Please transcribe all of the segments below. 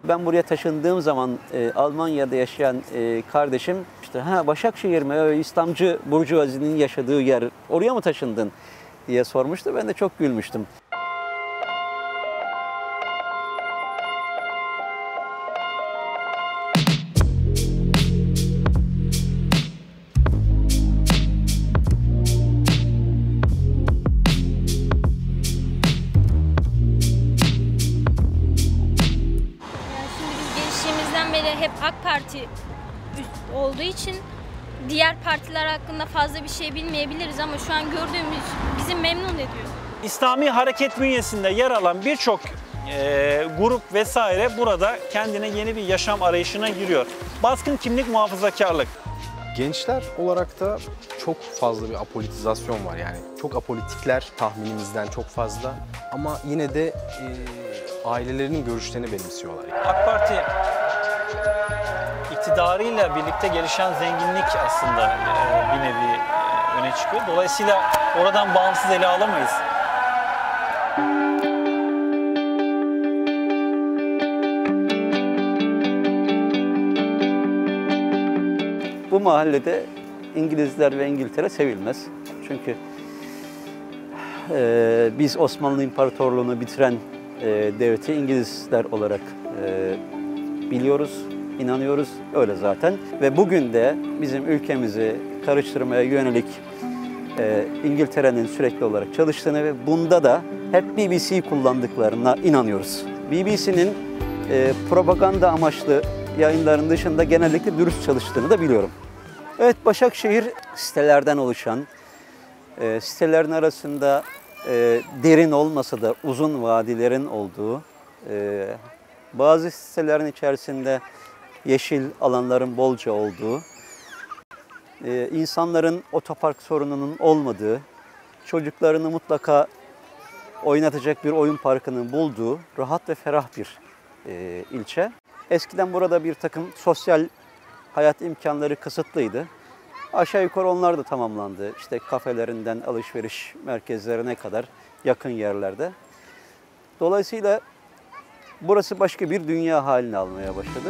Ben buraya taşındığım zaman Almanya'da yaşayan kardeşim işte Başakşehir mi, İslamcı burjuvazinin yaşadığı yer, oraya mı taşındın diye sormuştu. Ben de çok gülmüştüm. Beri hep AK Parti olduğu için diğer partiler hakkında fazla bir şey bilmeyebiliriz ama şu an gördüğümüz bizi memnun ediyor. İslami hareket bünyesinde yer alan birçok grup vesaire burada kendine yeni bir yaşam arayışına giriyor. Baskın kimlik, muhafazakarlık. Gençler olarak da çok fazla bir apolitizasyon var, yani çok apolitikler tahminimizden çok fazla ama yine de ailelerinin görüşlerini benimsiyorlar. AK Parti iktidarıyla birlikte gelişen zenginlik aslında bir nevi öne çıkıyor. Dolayısıyla oradan bağımsız ele alamayız. Bu mahallede İngilizler ve İngiltere sevilmez. Çünkü biz Osmanlı İmparatorluğu'nu bitiren devleti İngilizler olarak biliyoruz, inanıyoruz. Öyle zaten. Ve bugün de bizim ülkemizi karıştırmaya yönelik İngiltere'nin sürekli olarak çalıştığını ve bunda da hep BBC'yi kullandıklarına inanıyoruz. BBC'nin propaganda amaçlı yayınların dışında genellikle dürüst çalıştığını da biliyorum. Evet, Başakşehir sitelerden oluşan, sitelerin arasında derin olmasa da uzun vadilerin olduğu, bazı sitelerin içerisinde yeşil alanların bolca olduğu, insanların otopark sorununun olmadığı, çocuklarını mutlaka oynatacak bir oyun parkının bulduğu rahat ve ferah bir ilçe. Eskiden burada bir takım sosyal hayat imkanları kısıtlıydı. Aşağı yukarı onlar da tamamlandı. İşte kafelerinden alışveriş merkezlerine kadar yakın yerlerde. Dolayısıyla burası başka bir dünya haline almaya başladı.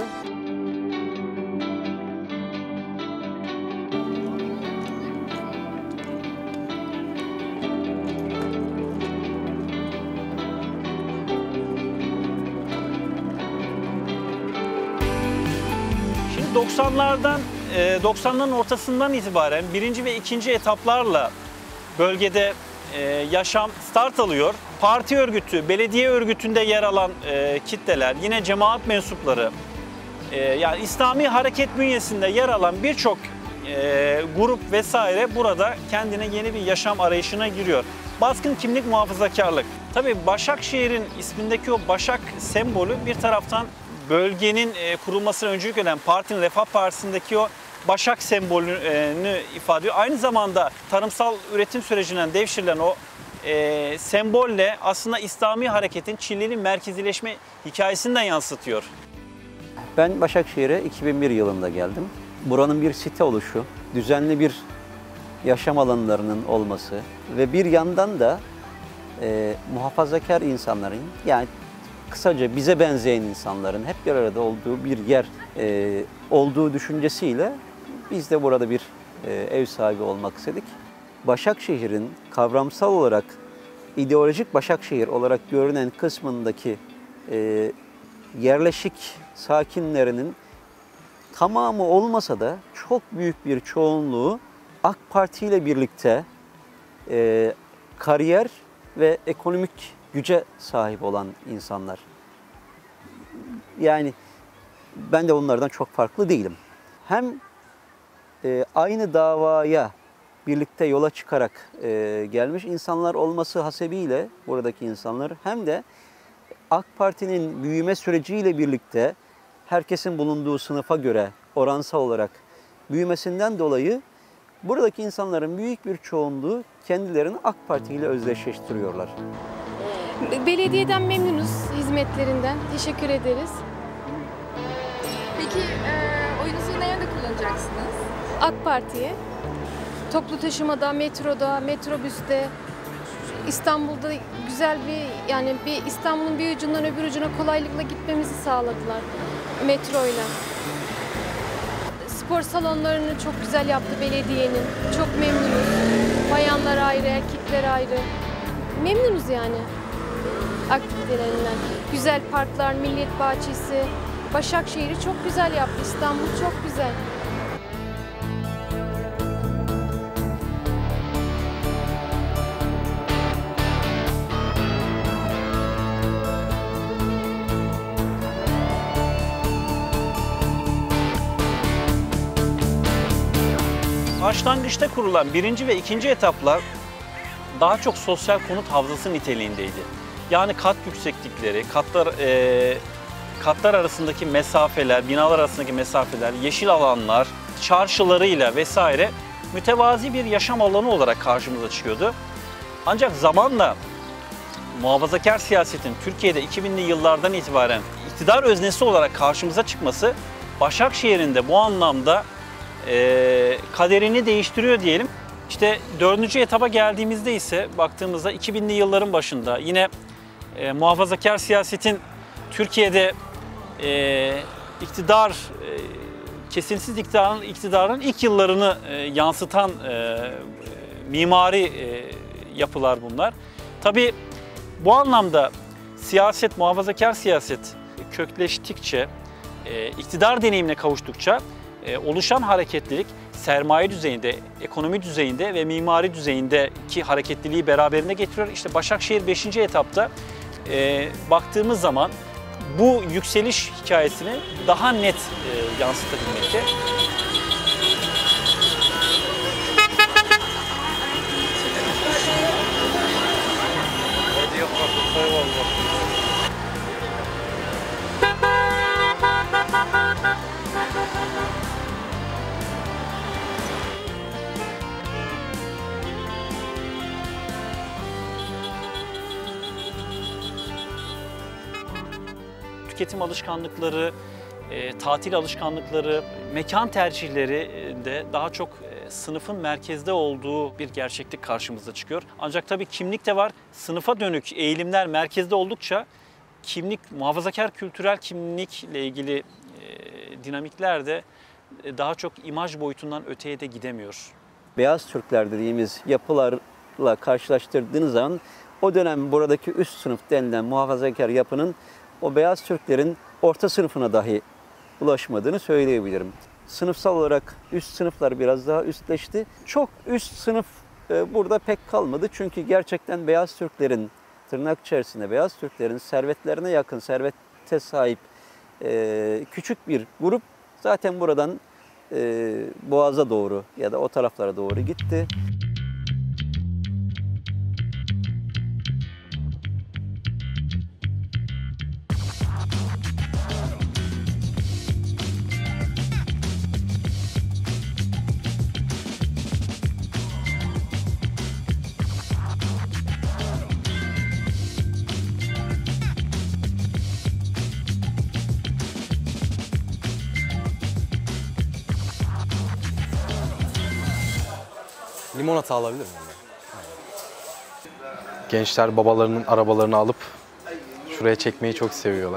Şimdi 90'ların ortasından itibaren birinci ve ikinci etaplarla bölgede yaşam start alıyor. Parti örgütü, belediye örgütünde yer alan kitleler, yine cemaat mensupları, yani İslami hareket bünyesinde yer alan birçok grup vesaire burada kendine yeni bir yaşam arayışına giriyor. Baskın kimlik, muhafazakarlık. Tabii Başakşehir'in ismindeki o Başak sembolü bir taraftan bölgenin kurulmasına öncülük eden partinin, Refah Partisi'ndeki o Başak sembolünü ifade ediyor. Aynı zamanda tarımsal üretim sürecinden devşirilen o sembolle aslında İslami hareketin Çileli merkezileşme hikayesinden yansıtıyor. Ben Başakşehir'e 2001 yılında geldim. Buranın bir site oluşu, düzenli bir yaşam alanlarının olması ve bir yandan da muhafazakar insanların, yani kısaca bize benzeyen insanların hep bir arada olduğu bir yer olduğu düşüncesiyle biz de burada bir ev sahibi olmak istedik. Başakşehir'in kavramsal olarak ideolojik Başakşehir olarak görünen kısmındaki yerleşik sakinlerinin tamamı olmasa da çok büyük bir çoğunluğu AK Parti ile birlikte kariyer ve ekonomik güce sahip olan insanlar. Yani ben de onlardan çok farklı değilim. Hem aynı davaya birlikte yola çıkarak gelmiş insanlar olması hasebiyle buradaki insanlar, hem de AK Parti'nin büyüme süreciyle birlikte herkesin bulunduğu sınıfa göre oransal olarak büyümesinden dolayı buradaki insanların büyük bir çoğunluğu kendilerini AK Parti ile özdeşleştiriyorlar. Belediyeden memnunuz, hizmetlerinden. Teşekkür ederiz. Peki oyunuzu nerede kullanacaksınız? AK Parti'ye. Toplu taşımada, metroda, metrobüste, İstanbul'da güzel bir, yani bir İstanbul'un bir ucundan öbür ucuna kolaylıkla gitmemizi sağladılar metroyla. Spor salonlarını çok güzel yaptı belediyenin. Çok memnunuz. Bayanlar ayrı, erkekler ayrı. Memnunuz yani aktivitelerinden. Güzel parklar, Millet Bahçesi. Başakşehir'i çok güzel yaptı. İstanbul çok güzel. Başlangıçta kurulan 1. ve 2. etaplar daha çok sosyal konut havzası niteliğindeydi. Yani kat yükseklikleri, katlar arasındaki mesafeler, binalar arasındaki mesafeler, yeşil alanlar, çarşılarıyla vesaire mütevazi bir yaşam alanı olarak karşımıza çıkıyordu. Ancak zamanla muhafazakar siyasetin Türkiye'de 2000'li yıllardan itibaren iktidar öznesi olarak karşımıza çıkması Başakşehir'in de bu anlamda kaderini değiştiriyor diyelim. İşte 4. etaba geldiğimizde ise baktığımızda 2000'li yılların başında yine muhafazakar siyasetin Türkiye'de kesintisiz iktidarın ilk yıllarını yansıtan mimari yapılar bunlar. Tabii bu anlamda muhafazakar siyaset kökleştikçe, iktidar deneyimine kavuştukça oluşan hareketlilik sermaye düzeyinde, ekonomi düzeyinde ve mimari düzeyindeki hareketliliği beraberinde getiriyor. İşte Başakşehir 5. etapta baktığımız zaman bu yükseliş hikayesini daha net yansıtabilmekte. Tüketim alışkanlıkları, tatil alışkanlıkları, mekan tercihleri de daha çok sınıfın merkezde olduğu bir gerçeklik karşımıza çıkıyor. Ancak tabii kimlik de var. Sınıfa dönük eğilimler merkezde oldukça muhafazakar kültürel kimlikle ilgili dinamikler de daha çok imaj boyutundan öteye de gidemiyor. Beyaz Türkler dediğimiz yapılarla karşılaştırdığınız zaman o dönem buradaki üst sınıf denilen muhafazakar yapının o beyaz Türklerin orta sınıfına dahi ulaşmadığını söyleyebilirim. Sınıfsal olarak üst sınıflar biraz daha üstleşti. Çok üst sınıf burada pek kalmadı. Çünkü gerçekten beyaz Türklerin, tırnak içerisinde beyaz Türklerin servetlerine yakın, servete sahip küçük bir grup zaten buradan Boğaz'a doğru ya da o taraflara doğru gitti. Limonata alabilir miyim ben? Gençler babalarının arabalarını alıp şuraya çekmeyi çok seviyorlar.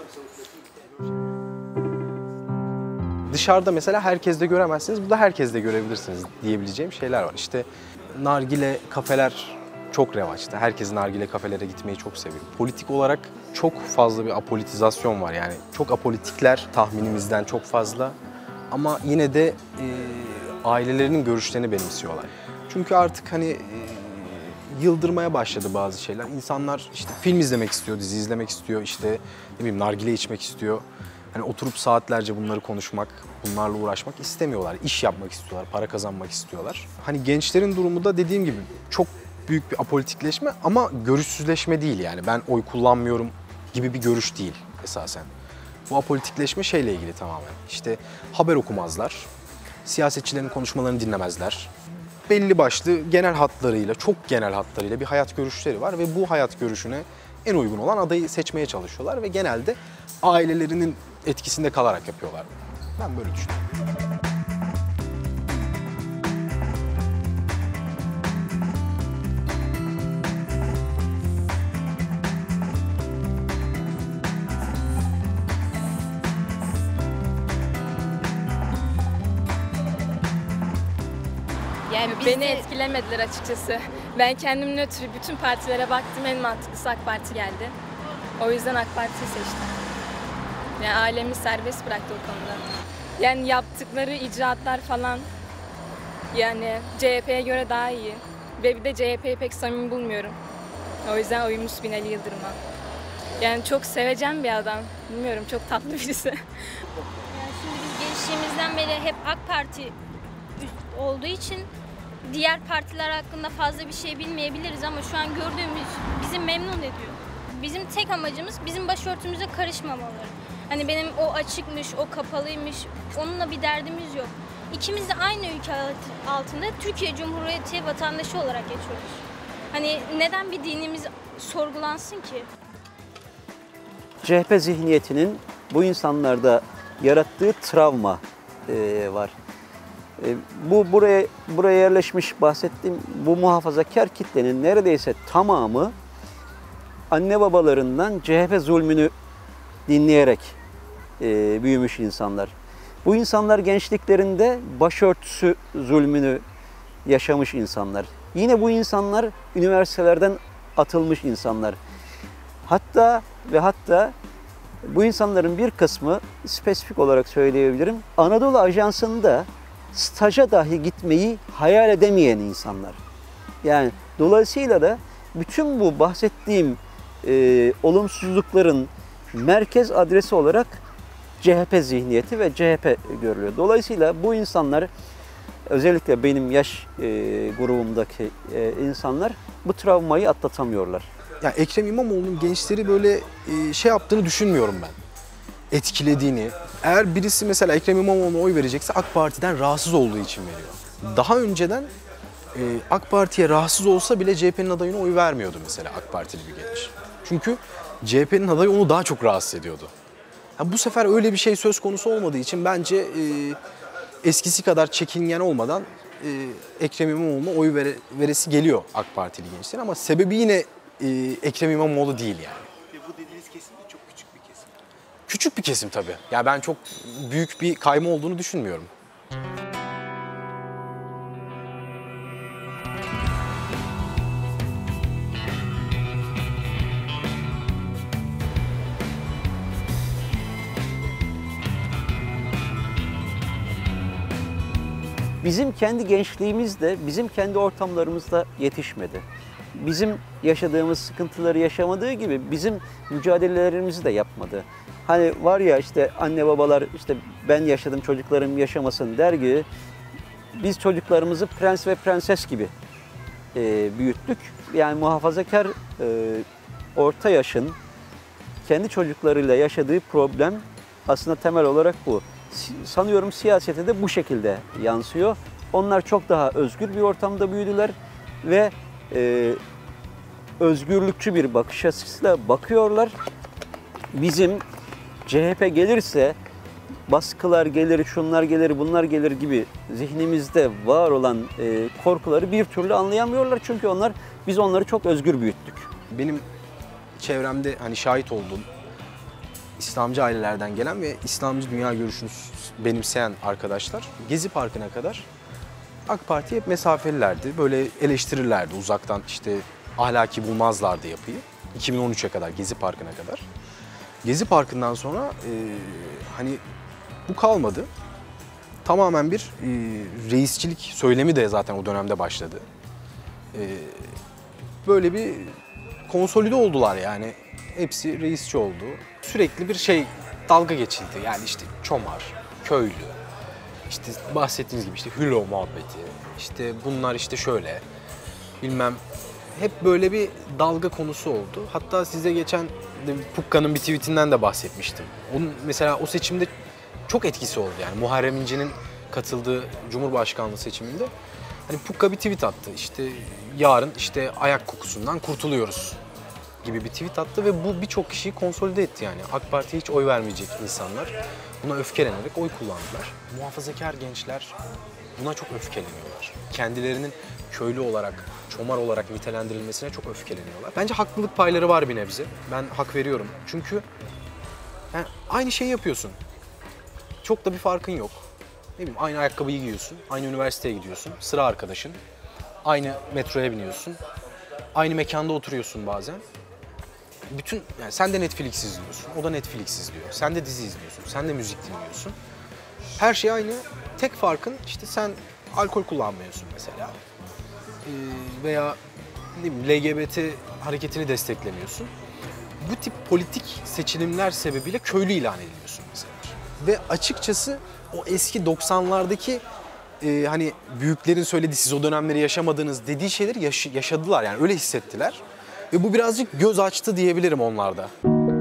Dışarıda mesela herkes de göremezsiniz, burada herkes de görebilirsiniz diyebileceğim şeyler var. İşte nargile kafeler çok revaçta. Herkes nargile kafelere gitmeyi çok seviyor. Politik olarak çok fazla bir apolitizasyon var yani. Çok apolitikler tahminimizden çok fazla ama yine de ailelerinin görüşlerini benimsiyorlar. Çünkü artık hani yıldırmaya başladı bazı şeyler. İnsanlar işte film izlemek istiyor, dizi izlemek istiyor, işte ne bileyim nargile içmek istiyor. Hani oturup saatlerce bunları konuşmak, bunlarla uğraşmak istemiyorlar. İş yapmak istiyorlar, para kazanmak istiyorlar. Hani gençlerin durumu da dediğim gibi çok büyük bir apolitikleşme ama görüşsüzleşme değil yani. Ben oy kullanmıyorum gibi bir görüş değil esasen. Bu apolitikleşme şeyle ilgili tamamen. İşte haber okumazlar, siyasetçilerin konuşmalarını dinlemezler. Belli başlı genel hatlarıyla, çok genel hatlarıyla bir hayat görüşleri var ve bu hayat görüşüne en uygun olan adayı seçmeye çalışıyorlar ve genelde ailelerinin etkisinde kalarak yapıyorlar. Ben böyle düşünüyorum. Yani beni etkilemediler açıkçası. Ben kendim nötr bütün partilere baktım, en mantıklısı AK Parti geldi. O yüzden AK Parti'yi seçtim. Yani ailemi serbest bıraktı o konuda. Yani yaptıkları icraatlar falan yani CHP'ye göre daha iyi. Ve bir de CHP'yi pek samimi bulmuyorum. O yüzden oyumuz Binali Yıldırım'a. Yani çok sevecen bir adam. Bilmiyorum, çok tatlı birisi. Yani şimdi biz gençliğimizden beri hep AK Parti olduğu için diğer partiler hakkında fazla bir şey bilmeyebiliriz ama şu an gördüğümüz bizi memnun ediyor. Bizim tek amacımız bizim başörtümüze karışmamaları. Hani benim o açıkmış, o kapalıymış, onunla bir derdimiz yok. İkimiz de aynı ülke altında Türkiye Cumhuriyeti vatandaşı olarak geçiyoruz. Hani neden bir dinimiz sorgulansın ki? CHP zihniyetinin bu insanlarda yarattığı travma var. Buraya yerleşmiş bahsettiğim bu muhafazakar kitlenin neredeyse tamamı anne babalarından CHP zulmünü dinleyerek büyümüş insanlar. Bu insanlar gençliklerinde başörtüsü zulmünü yaşamış insanlar. Yine bu insanlar üniversitelerden atılmış insanlar. Hatta bu insanların bir kısmı, spesifik olarak söyleyebilirim, Anadolu Ajansı'nda staja dahi gitmeyi hayal edemeyen insanlar. Yani dolayısıyla da bütün bu bahsettiğim olumsuzlukların merkez adresi olarak CHP zihniyeti ve CHP görülüyor. Dolayısıyla bu insanlar, özellikle benim yaş grubumdaki insanlar bu travmayı atlatamıyorlar. Yani Ekrem İmamoğlu'nun gençleri böyle şey yaptığını düşünmüyorum ben. Etkilediğini. Eğer birisi mesela Ekrem İmamoğlu'na oy verecekse AK Parti'den rahatsız olduğu için veriyor. Daha önceden AK Parti'ye rahatsız olsa bile CHP'nin adayına oy vermiyordu mesela AK Partili bir genç. Çünkü CHP'nin adayı onu daha çok rahatsız ediyordu. Yani bu sefer öyle bir şey söz konusu olmadığı için bence eskisi kadar çekingen olmadan Ekrem İmamoğlu'na oy veresi geliyor AK Partili gençler ama sebebi yine Ekrem İmamoğlu değil yani. Ve bu dediğiniz kesim de çok küçük bir kesim. Küçük bir kesim tabii. Yani ben çok büyük bir kayma olduğunu düşünmüyorum. Bizim kendi gençliğimiz de bizim kendi ortamlarımızda yetişmedi. Bizim yaşadığımız sıkıntıları yaşamadığı gibi bizim mücadelelerimizi de yapmadı. Hani var ya işte anne babalar işte ben yaşadım çocuklarım yaşamasın der gibi biz çocuklarımızı prens ve prenses gibi büyüttük. Yani muhafazakar orta yaşın kendi çocuklarıyla yaşadığı problem aslında temel olarak bu. Sanıyorum siyasete de bu şekilde yansıyor. Onlar çok daha özgür bir ortamda büyüdüler ve özgürlükçü bir bakış açısıyla bakıyorlar. Bizim CHP gelirse baskılar gelir, şunlar gelir, bunlar gelir gibi zihnimizde var olan korkuları bir türlü anlayamıyorlar. Çünkü biz onları çok özgür büyüttük. Benim çevremde hani şahit olduğum İslamcı ailelerden gelen ve İslamcı dünya görüşünü benimseyen arkadaşlar Gezi Parkı'na kadar AK Parti'ye hep mesafelilerdi. Böyle eleştirirlerdi uzaktan, işte ahlaki bulmazlardı yapıyı. 2013'e kadar, Gezi Parkı'na kadar. Gezi Parkı'ndan sonra hani bu kalmadı. Tamamen bir reisçilik söylemi de zaten o dönemde başladı. Böyle bir konsolide oldular yani. Hepsi reisçi oldu. Sürekli bir dalga geçildi. Yani işte çomar, köylü, işte bahsettiğiniz gibi işte hülo muhabbeti, işte bunlar işte şöyle, bilmem, hep böyle bir dalga konusu oldu. Hatta size geçen Pukka'nın bir tweetinden de bahsetmiştim. Onun mesela o seçimde çok etkisi oldu yani Muharrem İnce'nin katıldığı Cumhurbaşkanlığı seçiminde. Hani Pukka bir tweet attı, işte yarın işte ayak kokusundan kurtuluyoruz gibi bir tweet attı ve bu birçok kişiyi konsolide etti yani. AK Parti'ye hiç oy vermeyecek insanlar buna öfkelenerek oy kullandılar. Muhafazakar gençler buna çok öfkeleniyorlar. Kendilerinin köylü olarak, çomar olarak nitelendirilmesine çok öfkeleniyorlar. Bence haklılık payları var bir nebze. Ben hak veriyorum. Çünkü yani aynı şeyi yapıyorsun. Çok da bir farkın yok. Ne bileyim aynı ayakkabıyı giyiyorsun, aynı üniversiteye gidiyorsun, sıra arkadaşın, aynı metroya biniyorsun, aynı mekanda oturuyorsun bazen. Yani sen de Netflix izliyorsun, o da Netflix izliyor, sen de dizi izliyorsun, sen de müzik dinliyorsun. Her şey aynı. Tek farkın işte sen alkol kullanmıyorsun mesela. Veya ne bileyim LGBT hareketini desteklemiyorsun. Bu tip politik seçilimler sebebiyle köylü ilan ediliyorsun mesela. Ve açıkçası o eski 90'lardaki hani büyüklerin söylediği siz o dönemleri yaşamadığınız dediği şeyleri yaşadılar yani öyle hissettiler. Ve bu birazcık göz açtı diyebilirim onlarda.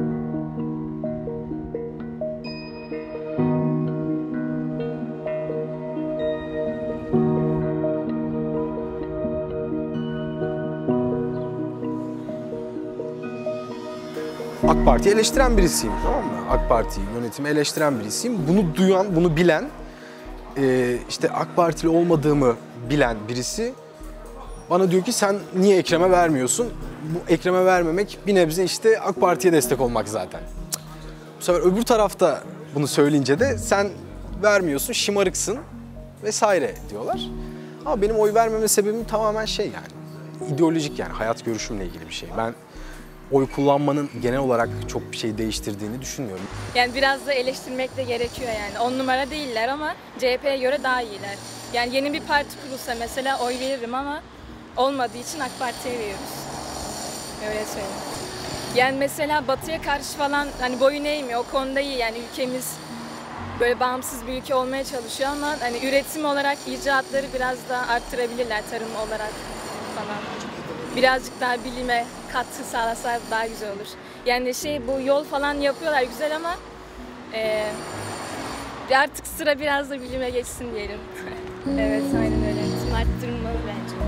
AK Parti'yi eleştiren birisiyim, tamam mı? AK Parti yönetimi eleştiren birisiyim. Bunu duyan, bunu bilen, işte AK Partili olmadığımı bilen birisi bana diyor ki sen niye Ekrem'e vermiyorsun? Bu Ekrem'e vermemek bir nebze işte AK Parti'ye destek olmak zaten. Bu sefer öbür tarafta bunu söyleyince de sen vermiyorsun, şımarıksın vesaire diyorlar. Ama benim oy vermeme sebebim tamamen şey yani, ideolojik yani hayat görüşümle ilgili bir şey. Ben oy kullanmanın genel olarak çok bir şey değiştirdiğini düşünmüyorum. Yani biraz da eleştirmek de gerekiyor yani. 10 numara değiller ama CHP'ye göre daha iyiler. Yani yeni bir parti kurulsa mesela oy veririm ama olmadığı için AK Parti'ye veriyoruz. Öyle söyleyeyim. Yani mesela Batı'ya karşı falan hani boyun eğmiyor. O konuda iyi yani ülkemiz böyle bağımsız bir ülke olmaya çalışıyor ama hani üretim olarak icraatları biraz daha arttırabilirler tarım olarak falan. Birazcık daha bilime katkı sağlasa daha güzel olur. Yani bu yol falan yapıyorlar güzel ama artık sıra biraz da bilime geçsin diyelim. Evet aynen öyle. Arttırılmalı bence.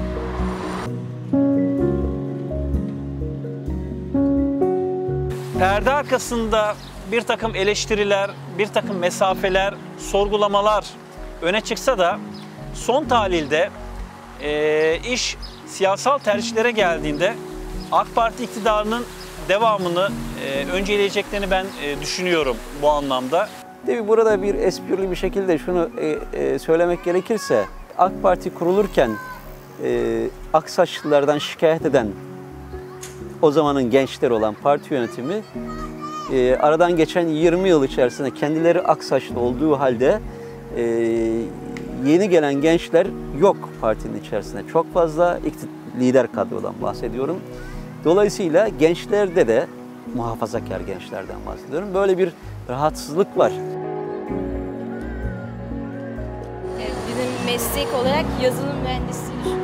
Perde arkasında bir takım eleştiriler, bir takım mesafeler, sorgulamalar öne çıksa da son tahlilde iş siyasal tercihlere geldiğinde AK Parti iktidarının devamını önceleyeceklerini ben düşünüyorum bu anlamda. Tabii burada bir esprili bir şekilde şunu söylemek gerekirse AK Parti kurulurken Aksaçlılardan şikayet eden o zamanın gençleri olan parti yönetimi aradan geçen 20 yıl içerisinde kendileri Aksaçlı olduğu halde yeni gelen gençler yok partinin içerisinde. Çok fazla lider kadrodan bahsediyorum. Dolayısıyla gençlerde de muhafazakar gençlerden bahsediyorum. Böyle bir rahatsızlık var. Bizim meslek olarak yazılım mühendisliği.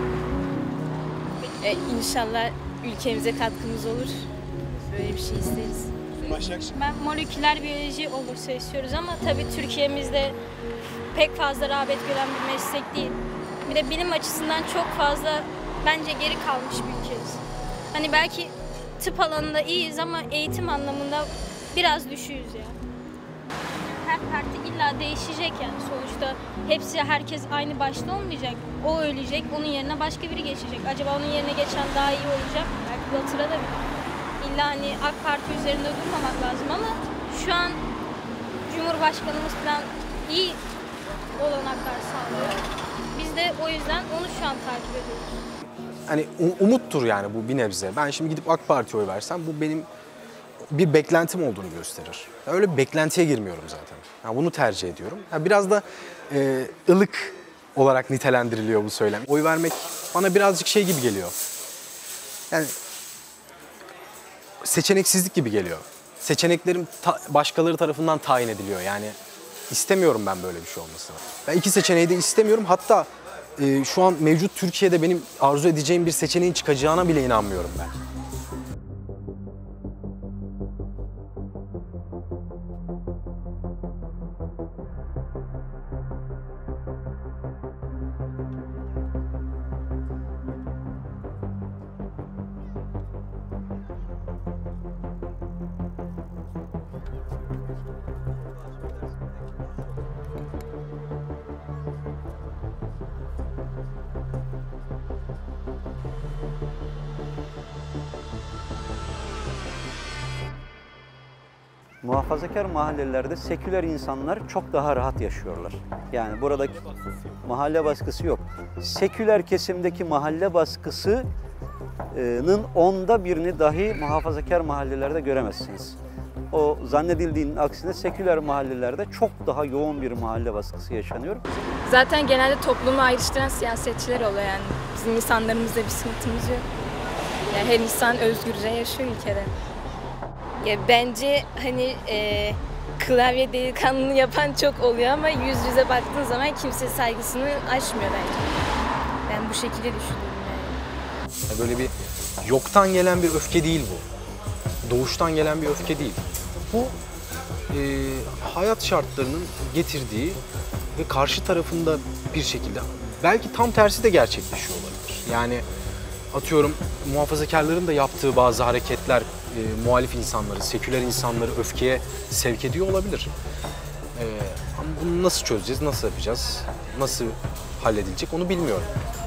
İnşallah ülkemize katkımız olur. Böyle bir şey isteriz. Ben moleküler biyoloji olursa istiyoruz ama tabii Türkiye'mizde pek fazla rağbet gören bir meslek değil. Bir de bilim açısından çok fazla bence geri kalmış bir ülkeyiz. Hani belki tıp alanında iyiyiz ama eğitim anlamında biraz düşüğüz ya. Her parti illa değişecek yani sonuçta. Herkes aynı başta olmayacak. O ölecek, onun yerine başka biri geçecek. Acaba onun yerine geçen daha iyi olacak mı? Belki batırabilir. İlla hani AK Parti üzerinde durmamak lazım ama şu an Cumhurbaşkanımız falan iyi olanaklar sağlıyor. Biz de o yüzden onu şu an takip ediyoruz. Hani umuttur yani bu bir nebze. Ben şimdi gidip AK Parti'ye oy versem bu benim bir beklentim olduğunu gösterir. Öyle bir beklentiye girmiyorum zaten. Yani bunu tercih ediyorum. Yani biraz da ılık olarak nitelendiriliyor bu söylem. Oy vermek bana birazcık şey gibi geliyor. Yani seçeneksizlik gibi geliyor. Seçeneklerim başkaları tarafından tayin ediliyor. Yani istemiyorum ben böyle bir şey olmasını. Ben iki seçeneği de istemiyorum. Hatta şu an mevcut Türkiye'de benim arzu edeceğim bir seçeneğin çıkacağına bile inanmıyorum ben. Muhafazakar mahallelerde seküler insanlar çok daha rahat yaşıyorlar. Yani buradaki mahalle baskısı yok. Seküler kesimdeki mahalle baskısının 1/10'ını dahi muhafazakar mahallelerde göremezsiniz. O zannedildiğinin aksine seküler mahallelerde çok daha yoğun bir mahalle baskısı yaşanıyor. Zaten genelde toplumu ayrıştıran siyasetçiler oluyor yani. Bizim insanlarımızda bir sıkıntımız yok. Yani her insan özgürce yaşıyor ülkede. Ya bence hani klavye delikanlılığı yapan çok oluyor ama yüz yüze baktığın zaman kimse saygısını aşmıyor bence. Ben bu şekilde düşünüyorum yani. Böyle bir yoktan gelen bir öfke değil bu. Doğuştan gelen bir öfke değil. Bu hayat şartlarının getirdiği ve karşı tarafında bir şekilde belki tam tersi de gerçekleşiyor olabilir. Yani atıyorum muhafazakarların da yaptığı bazı hareketler muhalif insanları, seküler insanları öfkeye sevk ediyor olabilir. Ama bunu nasıl çözeceğiz, nasıl yapacağız, nasıl halledilecek onu bilmiyorum.